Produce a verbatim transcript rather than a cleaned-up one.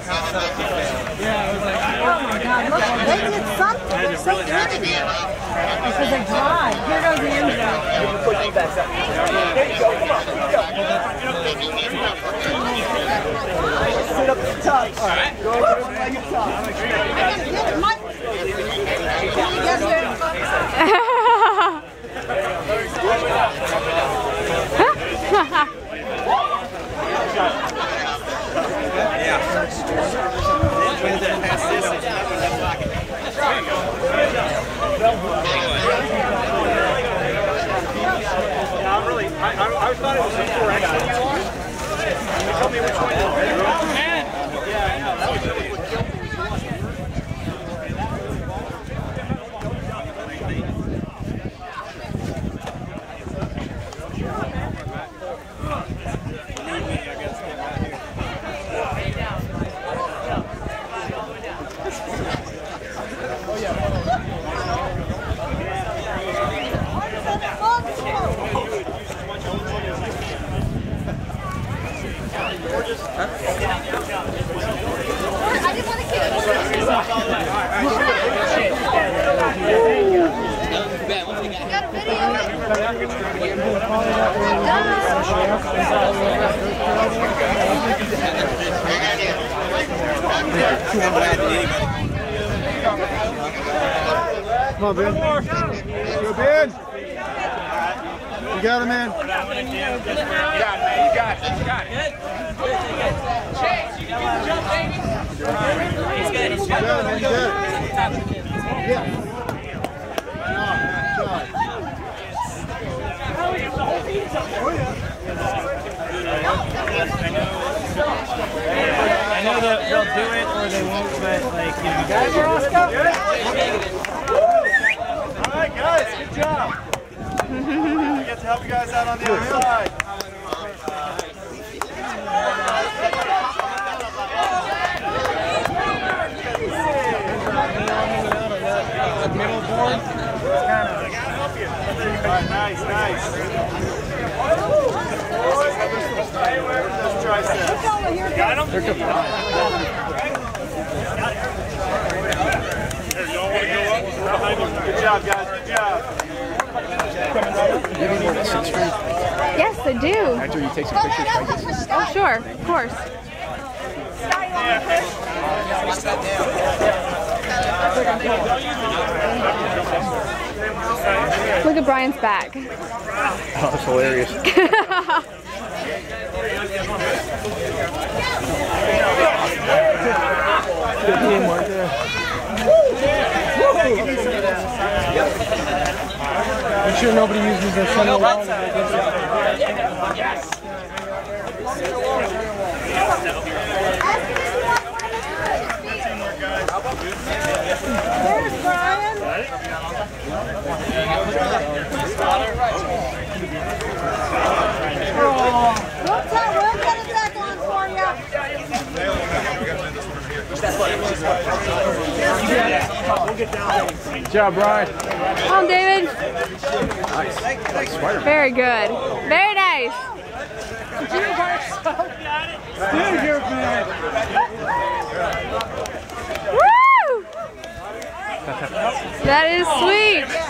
Yeah, I was like, oh my God, look, they did something. They're so good at it. Because they drive. Here goes the end zone. Put you back up. There you go. Come on. Sit up at the top. All right. Go over by your top. Yes, sir. I'm really, I, I, I thought it was incorrect. Tell me which one you want. Yeah, I know. That was really what killed me. I didn't want to kill you. Got a video. Come on, Ben. Go, Ben. You got it, man. You got it, man. You got it. You got it. Chase, you can do the jump, baby. He's good. He's good. He's good. Yeah. I know that they'll do it or they won't, but like, you know, guys are Oscar. All right, guys, good job. I get to help you guys out on the other side. middle board. It's kind of. Nice, nice. Let's try some. Got him? They're good. Good job, guys. Good job. Yes, I do. After you take some pictures, try this. Oh, sure, of course. Look at Brian's back. Oh, that's hilarious. Good teamwork there. I'm sure nobody uses their center wall. Yes. There's Brian. We'll tell, we'll get it back on for you. Good job, Brian. Come on, David. Nice. Nice spider. Very good. Very nice. Dude, you're good. Woo! That is sweet.